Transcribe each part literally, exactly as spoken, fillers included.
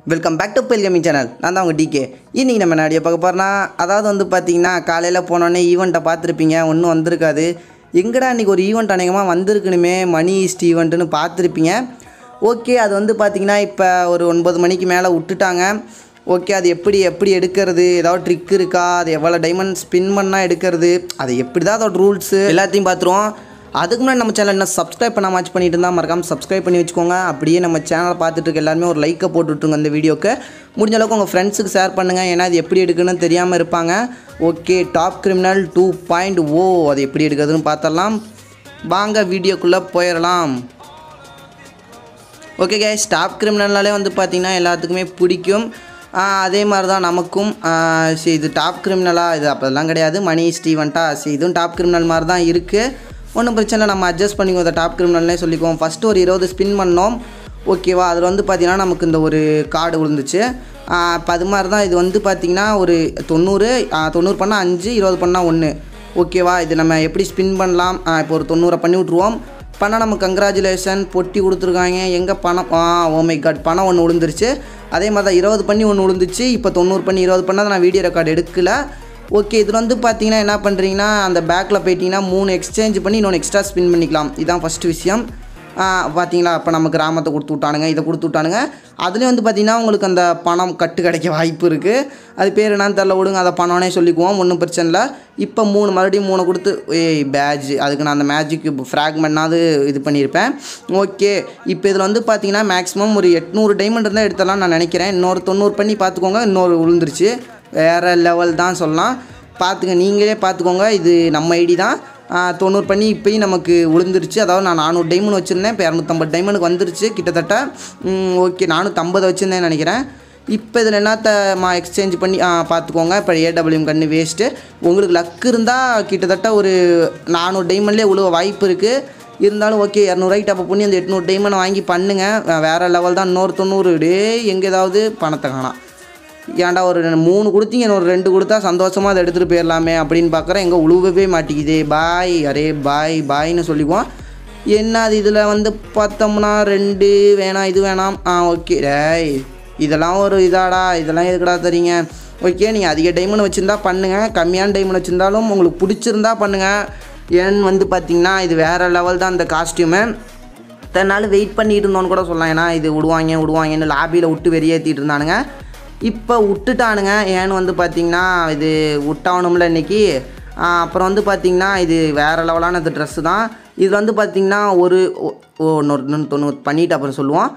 Welcome back to Bell gaming channel. நான் தான் உங்கள் டிகே. இன்றைக்கி நம்ம நாடியை பார்க்க போகிறோன்னா, அதாவது வந்து பார்த்திங்கன்னா காலையில் போனோடனே ஈவெண்ட்டை பார்த்துருப்பீங்க, ஒன்றும் வந்திருக்காது. எங்கடா இன்றைக்கி ஒரு ஈவெண்ட் அநேகமாக வந்திருக்கணுமே, மணி ஈஸ்ட் ஈவெண்ட்டுன்னு பார்த்துருப்பீங்க. ஓகே, அது வந்து பார்த்திங்கன்னா இப்போ ஒரு ஒன்பது மணிக்கு மேலே விட்டுட்டாங்க. ஓகே, அது எப்படி எப்படி எடுக்கிறது, ஏதாவது ட்ரிக் இருக்கா, அது எவ்வளோ டைமண்ட் ஸ்பின் பண்ணால் எடுக்கிறது, அது எப்படி தான் அதோட ரூல்ஸு எல்லாத்தையும் பார்த்துருவோம். அதுக்கு முன்னாடி நம்ம சேனல் என்ன சப்ஸ்கிரைப் பண்ண வாட்ச் பண்ணிட்டு இருந்தால் மறக்காமல் சப்ஸ்கிரைப் பண்ணி வச்சுக்கோங்க. அப்படியே நம்ம சேனலை பார்த்துட்டு இருக்க எல்லாருமே ஒரு லைக்கை போட்டுவிட்டுருங்க அந்த வீடியோக்கு. முடிஞ்ச அளவுக்கு உங்கள் ஃப்ரெண்ட்ஸுக்கு ஷேர் பண்ணுங்கள், ஏன்னா அது எப்படி எடுக்குன்னு தெரியாமல் இருப்பாங்க. Okay, top criminal two point o அது எப்படி எடுக்கிறதுன்னு பார்த்துடலாம். வாங்க வீடியோக்குள்ளே போயிடலாம். ஓகே கேஸ், டாப் கிரிமினல்னாலே வந்து பார்த்திங்கன்னா எல்லாத்துக்குமே பிடிக்கும். அதே மாதிரி தான் நமக்கும். சரி, இது டாப் கிரிமினலா, இது அப்போதெல்லாம் கிடையாது, மணி ஸ்டீவன்ட்டா. சரி, இதுவும் டாப் கிரிமினல் மாதிரி தான் இருக்குது. ஒன்றும் பிரச்சனை இல்லை, நம்ம அட்ஜஸ்ட் பண்ணிக்குவோம். அதை டாப் கிரிமினல்னே சொல்லிக்குவோம். ஃபஸ்ட்டு ஒரு இருபது ஸ்பின் பண்ணோம். ஓகேவா, அதில் வந்து பார்த்திங்கன்னா நமக்கு இந்த ஒரு கார்டு விழுந்துச்சு. இப்போ அது மாதிரி தான் இது வந்து பார்த்திங்கன்னா ஒரு தொண்ணூறு தொண்ணூறு பண்ணால் அஞ்சு, இருபது பண்ணால் ஒன்று. ஓகேவா, இது நம்ம எப்படி ஸ்பின் பண்ணலாம். இப்போ ஒரு தொண்ணூறை பண்ணி விட்ருவோம். பண்ணால் நம்ம கங்க்ராச்சுலேஷன் பொட்டி கொடுத்துருக்காங்க. எங்கே பணம், ஆ ஓமை காட், பணம் ஒன்று விழுந்துருச்சு. அதே மாதிரி தான் இருபது பண்ணி ஒன்று விழுந்துச்சு. இப்போ தொண்ணூறு பண்ணி இருபது பண்ணால் நான் வீடியோ ரெக்கார்டு எடுக்கலை. ஓகே, இதில் வந்து பார்த்தீங்கன்னா என்ன பண்ணுறீங்கன்னா, அந்த பேக்கில் போயிட்டீங்கன்னா மூணு எக்ஸ்சேஞ்ச் பண்ணி இன்னொன்று எக்ஸ்ட்ரா ஸ்பின் பண்ணிக்கலாம். இதுதான் ஃபஸ்ட்டு விஷயம். பார்த்தீங்களா, இப்போ நம்ம கிராமத்தை கொடுத்து விட்டானுங்க, இதை கொடுத்து விட்டானுங்க. அதுலேயும் வந்து பார்த்திங்கன்னா உங்களுக்கு அந்த பணம் கட்டு கிடைக்க வாய்ப்பு இருக்குது. அது பேர் என்னன்னு தெரில, விடுங்க, அதை பணம்னே சொல்லிக்குவோம், ஒன்றும் பிரச்சனை இல்லை. இப்போ மூணு மறுபடியும் மூணு கொடுத்து ஏய் பேட்ஜ், அதுக்கு நான் அந்த மேஜிக் ஃப்ராக்மெண்ட்னாவது இது பண்ணியிருப்பேன். ஓகே, இப்போ இதில் வந்து பார்த்திங்கன்னா மேக்ஸிமம் ஒரு எட்நூறு டைமண்ட் இருந்தால் எடுத்தலாம் நான் நினைக்கிறேன். இன்னொரு தொண்ணூறு பண்ணி பார்த்துக்கோங்க, இன்னொரு விழுந்துருச்சு. வேறு லெவல் தான் சொல்லலாம். பார்த்துங்க, நீங்களே பார்த்துக்கோங்க. இது நம்ம ஐடி தான். தொண்ணூறு பண்ணி இப்போயும் நமக்கு விழுந்துருச்சு. அதாவது நான் நானூறு டைமண்ட் வச்சுருந்தேன், இப்போ இரநூத்தம்பது டைமண்டுக்கு வந்துருச்சு கிட்டத்தட்ட. ஓகே, நானூற்றம்பது வச்சுருந்தேன் நினைக்கிறேன். இப்போ இதில் என்னத்த மா எக்ஸ்சேஞ்ச் பண்ணி பார்த்துக்கோங்க. இப்போ ஏடபிள்யூஎம் கன்று வேஸ்ட்டு. உங்களுக்கு லக்கு இருந்தால் கிட்டத்தட்ட ஒரு நானூறு டைமண்ட்லேயே உழுவ வாய்ப்பு இருக்குது. இருந்தாலும் ஓகே, இரநூறுவாய்க்கு அப்போ பண்ணி அந்த எட்நூறு டைமண்ட் வாங்கி பண்ணுங்கள். வேறு லெவல் தான். இன்னொரு தொண்ணூறு டே எங்கே ஏதாவது பணத்தை காணாம். ஏன்டா ஒரு மூணு கொடுத்தீங்க, ஒரு ரெண்டு கொடுத்தா சந்தோஷமாக அதை எடுத்துகிட்டு போயிடலாமே அப்படின்னு பார்க்குறேன். எங்கே உழுவவே மாட்டேங்குதே. பாய், அரே பாய் பாய்னு சொல்லிக்குவோம். என்ன அது இதில் வந்து பார்த்தோம்னா ரெண்டு வேணாம், இது வேணாம். ஆ ஓகே, டேய் இதெல்லாம் ஒரு இதாடா, இதெல்லாம் எதுக்கடா தரீங்க. ஓகே, நீங்கள் அதிக டைமண்ட் வச்சுருந்தா பண்ணுங்கள், கம்மியான டைமண்ட் வச்சுருந்தாலும் உங்களுக்கு பிடிச்சிருந்தா பண்ணுங்கள். ஏன்னு வந்து பார்த்திங்கன்னா இது வேறு லெவல் தான் இந்த காஸ்டியூமு. தன்னால் வெயிட் பண்ணிட்டு இருந்தோன்னு கூட சொல்லலாம். ஏன்னா இது விடுவாங்க விடுவாங்கன்னு லாபியில் விட்டு வெளியேற்றிட்டு இருந்தானுங்க. இப்போ விட்டுட்டானுங்க. ஏன்னு வந்து பார்த்திங்கன்னா இது விட்டாகணும்ல இன்றைக்கி. அப்புறம் வந்து பார்த்திங்கன்னா இது வேறு லெவலான இது ட்ரெஸ்ஸு தான். இது வந்து பார்த்திங்கன்னா ஒரு ஓ இன்னொரு தொண்ணூறு பண்ணிவிட்டு அப்புறம் சொல்லுவோம்.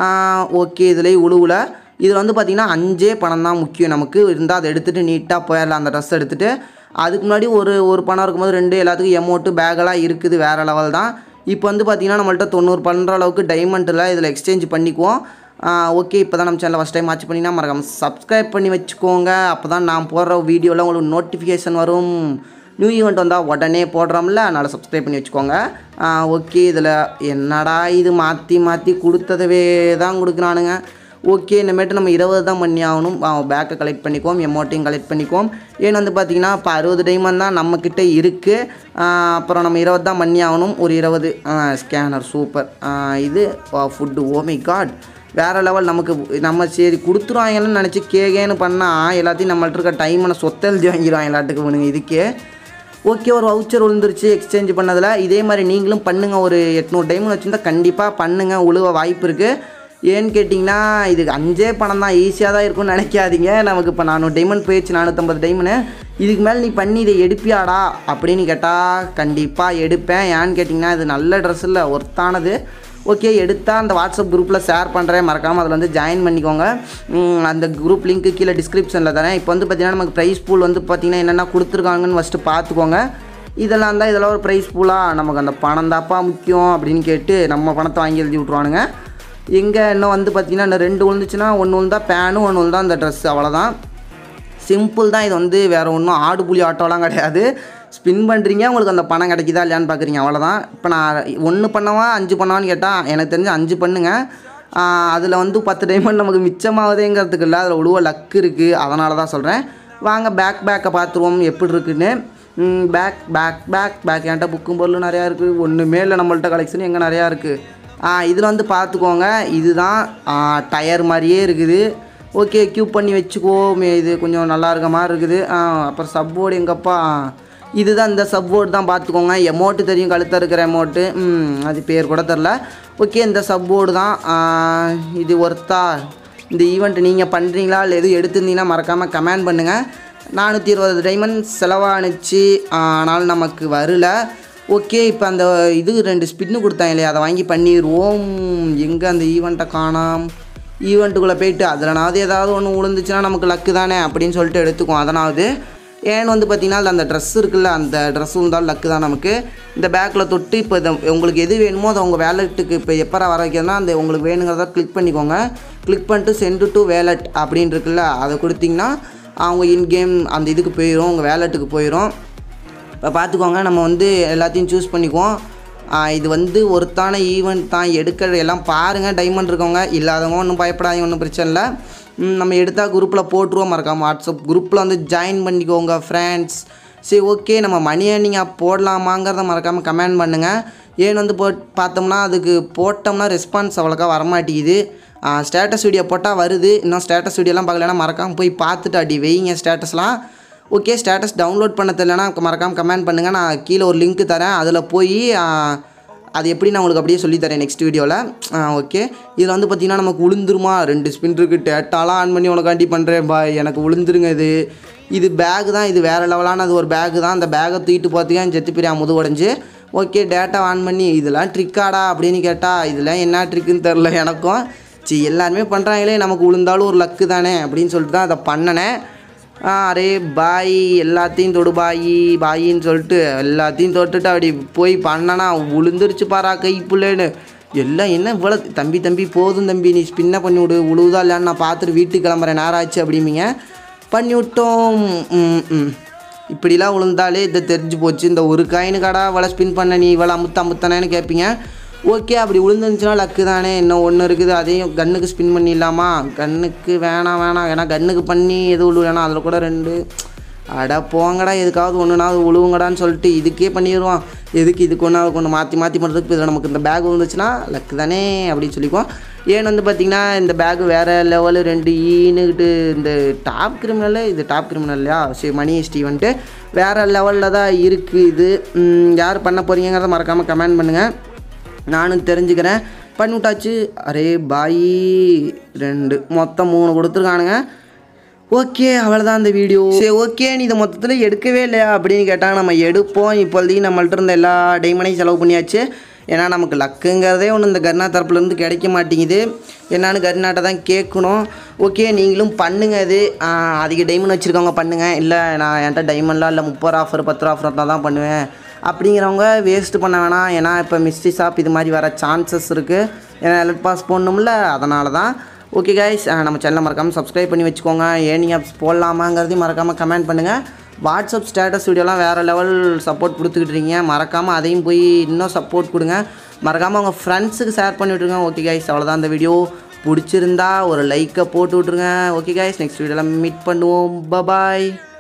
ஓகே, இதுலேயும் உழுவில். இதில் வந்து பார்த்திங்கன்னா அஞ்சே பணம் தான் முக்கியம் நமக்கு. இருந்தால் அதை எடுத்துகிட்டு நீட்டாக போயிடலாம் அந்த ட்ரெஸ் எடுத்துகிட்டு. அதுக்கு முன்னாடி ஒரு ஒரு பணம் இருக்கும்போது ரெண்டு எல்லாத்துக்கும் எமௌண்ட்டு பேக்கெல்லாம் இருக்குது, வேறு லெவல் தான். இப்போ வந்து பார்த்திங்கன்னா நம்மள்ட்ட தொண்ணூறு பண்ணுற அளவுக்கு டைமண்ட்டில் இதில் எக்ஸ்சேஞ்ச் பண்ணிக்குவோம். ஓகே, இப்போ தான் நம்ம சேனலில் ஃபஸ்ட் டைம் வாட்ச் பண்ணினா மறக்காமல் சப்ஸ்கிரைப் பண்ணி வச்சுக்கோங்க. அப்போ தான் நான் போடுற வீடியோவில் உங்களுக்கு நோட்டிஃபிகேஷன் வரும். நியூ ஈவெண்ட் வந்தால் உடனே போடுறோம்ல, அதனால் சப்ஸ்கிரைப் பண்ணி வச்சுக்கோங்க. ஓகே, இதில் என்னடா இது மாற்றி மாற்றி கொடுத்ததவே தான் கொடுக்குறானுங்க. ஓகே, இனிமேட்டு நம்ம இருபது தான் பண்ணி ஆகணும். பேக்கை கலெக்ட் பண்ணிக்குவோம், எமௌண்ட்டையும் கலெக்ட் பண்ணிக்குவோம். ஏன்னு வந்து பார்த்திங்கன்னா இப்போ அறுபது டைமண்ட் தான் நம்மக்கிட்ட இருக்குது. அப்புறம் நம்ம இருபது தான் பண்ணி ஆகணும். ஒரு இருபது ஸ்கேனர் சூப்பர். இது ஃபுட்டு, ஓமை காட், வேறு லெவல். நமக்கு நம்ம சரி கொடுத்துருவாங்கன்னு நினச்சி கேகேன்னு பண்ணால் எல்லாத்தையும் நம்மள்ட்ட இருக்க டைமை சொத்தை எழுதி வாங்கிடுவாங்க எல்லாத்துக்கு வேணுங்க இதுக்கு. ஓகே, ஒரு வவுச்சர் விழுந்துருச்சு எக்ஸ்சேஞ்ச் பண்ணதில். இதே மாதிரி நீங்களும் பண்ணுங்கள். ஒரு எட்நூறு டைமண்ட் வச்சுருந்தா கண்டிப்பாக பண்ணுங்கள், உழுவ வாய்ப்பு இருக்குது. ஏன்னு கேட்டிங்கன்னா இதுக்கு அஞ்சே பணம் தான், ஈஸியாக தான் இருக்கும்னு நினைக்காதீங்க. நமக்கு இப்போ நானூறு டைமண்ட் போயிடுச்சு, நானூற்றம்பது டைமண்ட். இதுக்கு மேலே நீ பண்ணி இதை எடுப்பியாடா அப்படின்னு கேட்டால் கண்டிப்பாக எடுப்பேன். ஏன்னு கேட்டிங்கன்னா இது நல்ல ட்ரெஸ் இல்லை, ஒர்த்தானது. ஓகே, எடுத்தால் அந்த வாட்ஸ்அப் குரூப்பில் ஷேர் பண்ணுறேன், மறக்காமல் அதில் வந்து ஜாயின் பண்ணிக்கோங்க. அந்த குரூப் லிங்க்கு கீழே டிஸ்கிரிப்ஷனில் தரேன். இப்போ வந்து பார்த்திங்கன்னா நமக்கு ப்ரைஸ் பூல் வந்து பார்த்திங்கன்னா என்னென்ன கொடுத்துருக்காங்கன்னு ஃபஸ்ட்டு பார்த்துக்கோங்க. இதெல்லாம் தான் இதெல்லாம் ஒரு ப்ரைஸ் பூலாக, நமக்கு அந்த பணம் தாப்பா முக்கியம் அப்படின்னு கேட்டு நம்ம பணத்தை வாங்கி எழுதி விட்ருவானுங்க. எங்கே இன்னும் வந்து பார்த்திங்கன்னா இன்னும் ரெண்டு விழுந்துச்சுன்னா ஒன்று விழுந்தா பேனும், ஒன்று விழுந்தா அந்த ட்ரெஸ்ஸு, அவ்வளோதான். சிம்பிள் தான் இது வந்து, வேறு ஒன்றும் ஆடு புலி ஆட்டோலாம் கிடையாது. ஸ்பின் பண்ணுறீங்க, உங்களுக்கு அந்த பணம் கிடைக்குதா இல்லையான்னு பார்க்குறீங்க, அவ்வளோதான். இப்போ நான் ஒன்று பண்ணவா அஞ்சு பண்ணவான்னு கேட்டால் எனக்கு தெரிஞ்சு அஞ்சு பண்ணுங்கள். அதில் வந்து பத்து டைமண்ட் நமக்கு மிச்சமாகுதேங்கிறதுக்கு இல்லை, அதில் உழுவ லக்கு இருக்குது, அதனால தான் சொல்கிறேன். வாங்க பேக் பேக்கை பார்த்துருவோம் எப்படி இருக்குன்னு. பேக் பேக் பேக் பேக் என்கிட்ட புக்கும் பொருள் நிறையா இருக்குது. ஒன்றுமே இல்லை நம்மள்ட்ட கலெக்ஷன் எங்கே நிறையா இருக்குது. இதில் வந்து பார்த்துக்கோங்க, இதுதான் டயர் மாதிரியே இருக்குது. ஓகே, க்யூப் பண்ணி வச்சுக்கோ. இது கொஞ்சம் நல்லா இருக்க மாதிரி இருக்குது. அப்புறம் சப்போர்டு எங்கப்பா, இதுதான் இந்த சப்போர்ட் தான் பார்த்துக்கோங்க. எமௌண்ட்டு தெரியும், கழுத்த இருக்கிற எமௌண்ட்டு, அது பேர் கூட தெரில. ஓகே, இந்த சப்போர்டு தான். இது ஒர்த்தா? இந்த ஈவெண்ட் நீங்கள் பண்ணுறீங்களா இல்லை எதுவும் எடுத்துருந்தீங்கன்னா மறக்காமல் கமெண்ட் பண்ணுங்கள். நானூற்றி இருபது டைமண்ட் செலவானுச்சு, ஆனாலும் நமக்கு வரல. ஓகே, இப்போ அந்த இது ரெண்டு ஸ்பின்னு கொடுத்தாங்க இல்லையா, அதை வாங்கி பண்ணிடுவோம். எங்கே அந்த ஈவெண்ட்டை காணாம்? ஈவெண்ட்டுக்குள்ளே போயிட்டு அதில்னாவது ஏதாவது ஒன்று விழுந்துச்சுன்னா நமக்கு லக்கு தானே அப்படின்னு சொல்லிட்டு எடுத்துக்குவோம். அதனாவது ஏன்னு வந்து பார்த்திங்கன்னா அந்த ட்ரெஸ் இருக்குல்ல, அந்த ட்ரெஸ் இருந்தாலும் லக்கு தான் நமக்கு. இந்த பேக்கில் தொட்டு இப்போ இதை உங்களுக்கு எது வேணுமோ அதை உங்கள் வேலெட்டுக்கு இப்போ எப்போ வர வைக்கிறதுனா அந்த உங்களுக்கு வேணுங்கிறத கிளிக் பண்ணிக்கோங்க. கிளிக் பண்ணிட்டு சென்டு டு வேலெட் அப்படின்னு இருக்குல்ல, அதை கொடுத்திங்கன்னா அவங்க இன்கேம் அந்த இதுக்கு போயிடும், உங்கள் வேலெட்டுக்கு போயிடும். இப்போ பார்த்துக்கோங்க, நம்ம வந்து எல்லாத்தையும் சூஸ் பண்ணிக்குவோம். இது வந்து ஒருத்தான ஈவெண்ட் தான், எடுக்கிற எல்லாம் பாருங்கள். டைமண்ட் இருக்கவங்க, இல்லாதவங்க ஒன்றும் பயப்படாதீங்க, ஒன்றும் பிரச்சனை இல்லை. நம்ம எடுத்தால் குரூப்பில் போட்டுருவோம். மறக்காமல் வாட்ஸ்அப் குரூப்பில் வந்து ஜாயின் பண்ணிக்கோங்க ஃப்ரெண்ட்ஸ். சரி, ஓகே, நம்ம மணி ஏர்னிங் ஆப் போடலாமாங்கிறத மறக்காமல் கமெண்ட் பண்ணுங்கள். ஏன்னு வந்து போ பார்த்தோம்னா அதுக்கு போட்டோம்னா ரெஸ்பான்ஸ் அவ்வளோக்கா வரமாட்டேங்குது. ஸ்டேட்டஸ் வீடியோ போட்டால் வருது, இன்னும் ஸ்டேட்டஸ் வீடியோலாம் பார்க்கலன்னா மறக்காமல் போய் பார்த்துட்டு அடி வைங்க ஸ்டேட்டஸ்லாம். ஓகே, ஸ்டேட்டஸ் டவுன்லோட் பண்ண தெரியலனா மறக்காமல் கமெண்ட் பண்ணுங்கள். நான் கீழே ஒரு லிங்க் தரேன், அதில் போய் அது எப்படி நான் உங்களுக்கு அப்படியே சொல்லித்தரேன் நெக்ஸ்ட் வீடியோவில். ஓகே, இதில் வந்து பார்த்திங்கன்னா நமக்கு உளுந்துருமா, ரெண்டு ஸ்பின் இருக்குது. டேட்டாலாம் ஆன் பண்ணி உனக்காண்டி பண்ணுறேன் பாய், எனக்கு உளுந்துருங்க. இது இது பேகு தான், இது வேறு லெவலான அது ஒரு பேகு தான். அந்த பேக்கை தூக்கிட்டு பார்த்திங்கன்னா செத்து பிரியா முது உடஞ்சி. ஓகே, டேட்டா ஆன் பண்ணி இதெல்லாம் ட்ரிக்காடா அப்படின்னு கேட்டால் இதெல்லாம் என்ன ட்ரிக்குன்னு தெரில எனக்கும். சி எல்லாருமே பண்ணுறாங்களே, நமக்கு உளுந்தாலும் ஒரு லக்கு தானே அப்படின்னு சொல்லிட்டு தான் அதை பண்ணினேன். அரே பாய், எல்லாத்தையும் தொடு பாயி பாயின்னு சொல்லிட்டு எல்லாத்தையும் தொட்டுட்டு அப்படி போய் பண்ணனா உளுந்துருச்சு பாரா கை புள்ளேன்னு எல்லாம். என்ன இவ்வளோ தம்பி தம்பி போதும் தம்பி, நீ ஸ்பின்னை பண்ணி விடு, உழுவுதா இல்லையான்னு நான் பார்த்துட்டு வீட்டுக்கு கிளம்புறேன், நேரம் ஆச்சு அப்படிம்பிங்க. பண்ணி விட்டோம். ம் இப்படிலாம் விழுந்தாலே இதை தெரிஞ்சு போச்சு. இந்த ஒரு காயின் கடா இவ்வளோ ஸ்பின் பண்ண, நீ இவ்வளோ அமுத்த அமுத்தானேன்னு கேட்பீங்க. ஓகே, அப்படி விழுந்துருந்துச்சுன்னா லக்கு தானே. இன்னும் ஒன்று இருக்குது, அதையும் கன்னுக்கு ஸ்பின் பண்ணிடலாமா? கன்னுக்கு வேணாம் வேணாம் ஏன்னா கன்னுக்கு பண்ணி எது விழுவு வேணாம், அதில் கூட ரெண்டு அடா போங்கடா, எதுக்காவது ஒன்றுனாவது உழுவுங்கடான்னு சொல்லிட்டு இதுக்கே பண்ணிடுவோம். எதுக்கு இதுக்கு ஒன்றா ஒன்று மாற்றி மாற்றி பண்ணுறதுக்கு இதில் நமக்கு இந்த பேக் வந்துச்சுன்னா லக்கு தானே அப்படின்னு சொல்லிக்குவோம். ஏன்னு வந்து பார்த்திங்கன்னா இந்த பேக்கு வேறு லெவலு ரெண்டு ஈனுக்கிட்டு இந்த டாப் கிரிமினல், இது டாப் கிரிமினல் இல்லையா, சரி மணி ஸ்டீவன்ட்டு வேறு லெவலில் தான் இருக்குது. இது யார் பண்ண போகிறீங்கிறத மறக்காமல் கமெண்ட் பண்ணுங்கள், நானும் தெரிஞ்சுக்கிறேன். பண்ணிவிட்டாச்சு. அரே பாய், ரெண்டு மொத்தம் மூணு கொடுத்துருக்கானுங்க. ஓகே, அவ்வளோதான் அந்த வீடியோ. சரி, ஓகே, நீ இதை மொத்தத்தில் எடுக்கவே இல்லையா அப்படின்னு கேட்டால் நம்ம எடுப்போம். இப்போதைக்கு நம்மள்ட்ட இருந்த எல்லா டைமண்டையும் செலவு பண்ணியாச்சு. ஏன்னா நமக்கு லக்குங்கிறதே ஒன்று இந்த கர்னா தரப்புலேருந்து கிடைக்க மாட்டேங்குது. என்னான்னு கர்நாட்டை தான் கேட்கணும். ஓகே, நீங்களும் பண்ணுங்கள். இது அதிக டைமண்ட் வச்சுருக்கவங்க பண்ணுங்கள். இல்லை நான் என்கிட்ட டைமண்ட்லாம் இல்லை, முப்பது ரூபா ஆஃபர் பத்து ரூபா ஆஃபர் தான் தான் பண்ணுவேன் அப்படிங்கிறவங்க வேஸ்ட்டு பண்ண வேணாம். ஏன்னா இப்போ மிஸ்ட்ரி ஷாப் இது மாதிரி வர சான்சஸ் இருக்குது. ஏன்னா எலக்ட் பாஸ் போடணும்ல, அதனால தான். ஓகே கைஸ், நம்ம சேனலை மறக்காமல் சப்ஸ்கிரைப் பண்ணி வச்சுக்கோங்க. ஏர்னிங் ஆப்ஸ் போடலாமாங்கிறதையும் மறக்காமல் கமெண்ட் பண்ணுங்கள். வாட்ஸ்அப் ஸ்டேட்டஸ் வீடியோலாம் வேறு லெவல் சப்போர்ட் கொடுத்துக்கிட்டு இருக்கீங்க, மறக்காமல் அதையும் போய் இன்னும் சப்போர்ட் கொடுங்க. மறக்காமல் உங்கள் ஃப்ரெண்ட்ஸுக்கு ஷேர் பண்ணி விட்ருங்க. ஓகே கைஸ், அவ்வளோதான் அந்த வீடியோ. பிடிச்சிருந்தா ஒரு லைக்கை போட்டு விட்ருங்க. ஓகே கைஸ், நெக்ஸ்ட் வீடியோவில் மீட் பண்ணுவோம். பாய்.